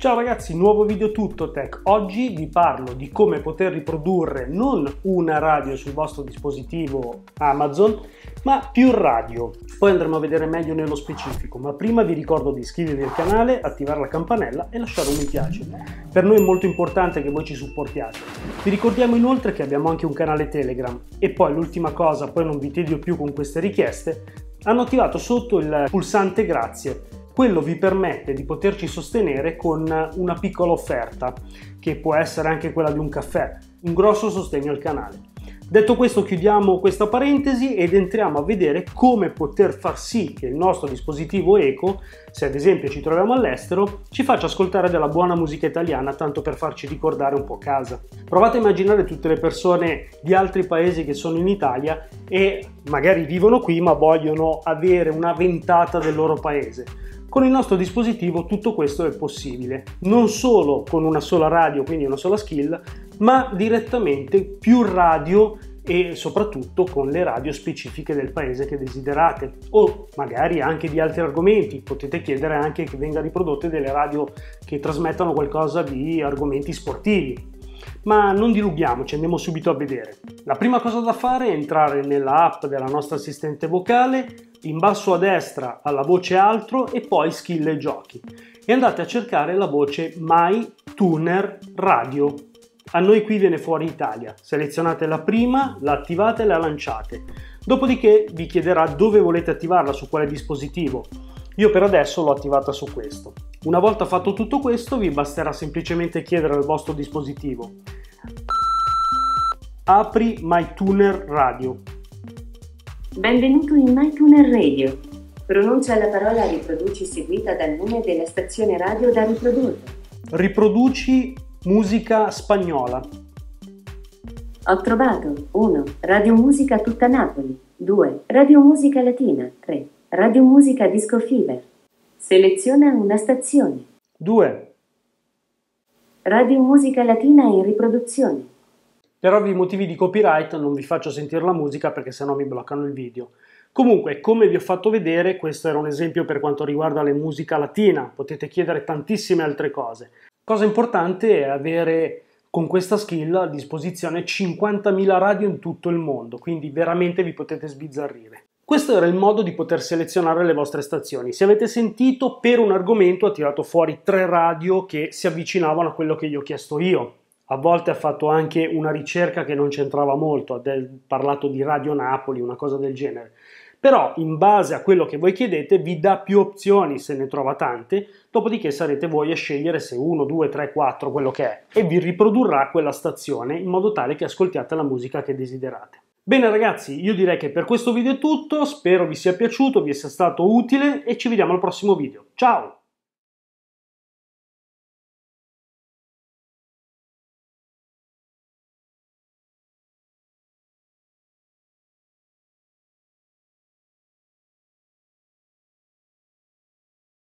Ciao ragazzi, nuovo video Tutto Tech. Oggi vi parlo di come poter riprodurre non una radio sul vostro dispositivo Amazon, ma più radio. Poi andremo a vedere meglio nello specifico, ma prima vi ricordo di iscrivervi al canale, attivare la campanella e lasciare un mi piace. Per noi è molto importante che voi ci supportiate. Vi ricordiamo inoltre che abbiamo anche un canale Telegram. E poi l'ultima cosa, poi non vi tedio più con queste richieste, hanno attivato sotto il pulsante grazie. Quello vi permette di poterci sostenere con una piccola offerta, che può essere anche quella di un caffè, un grosso sostegno al canale. Detto questo, chiudiamo questa parentesi ed entriamo a vedere come poter far sì che il nostro dispositivo Eco, se ad esempio ci troviamo all'estero, ci faccia ascoltare della buona musica italiana, tanto per farci ricordare un po' casa. Provate a immaginare tutte le persone di altri paesi che sono in Italia e magari vivono qui ma vogliono avere una ventata del loro paese. Con il nostro dispositivo tutto questo è possibile, non solo con una sola radio, quindi una sola skill, ma direttamente più radio e soprattutto con le radio specifiche del paese che desiderate, o magari anche di altri argomenti. Potete chiedere anche che venga riprodotte delle radio che trasmettano qualcosa di argomenti sportivi. Ma non dilunghiamoci, andiamo subito a vedere. La prima cosa da fare è entrare nella app della nostra assistente vocale, in basso a destra alla voce altro e poi skill e giochi, e andate a cercare la voce My Tuner Radio. A noi qui viene fuori Italia. Selezionate la prima, la attivate e la lanciate. Dopodiché vi chiederà dove volete attivarla, su quale dispositivo. Io per adesso l'ho attivata su questo. Una volta fatto tutto questo vi basterà semplicemente chiedere al vostro dispositivo: apri My Tuner Radio. Benvenuto in My Tuner Radio. Pronuncia la parola riproduci seguita dal nome della stazione radio da riprodurre. Riproduci musica spagnola. Ho trovato 1. Radio Musica Tutta Napoli. 2. Radio Musica Latina. 3. Radio Musica Disco Fever. Seleziona una stazione. 2. Radio Musica Latina in riproduzione. Per ovvi motivi di copyright non vi faccio sentire la musica perché sennò mi bloccano il video. Comunque, come vi ho fatto vedere, questo era un esempio per quanto riguarda la musica latina. Potete chiedere tantissime altre cose. Cosa importante è avere con questa skill a disposizione 50.000 radio in tutto il mondo, quindi veramente vi potete sbizzarrire. Questo era il modo di poter selezionare le vostre stazioni. Se avete sentito, per un argomento ha tirato fuori 3 radio che si avvicinavano a quello che gli ho chiesto io. A volte ha fatto anche una ricerca che non c'entrava molto, ha parlato di Radio Napoli, una cosa del genere. Però in base a quello che voi chiedete vi dà più opzioni se ne trova tante, dopodiché sarete voi a scegliere se 1, 2, 3, 4, quello che è, e vi riprodurrà quella stazione in modo tale che ascoltiate la musica che desiderate. Bene ragazzi, io direi che per questo video è tutto, spero vi sia piaciuto, vi sia stato utile e ci vediamo al prossimo video. Ciao!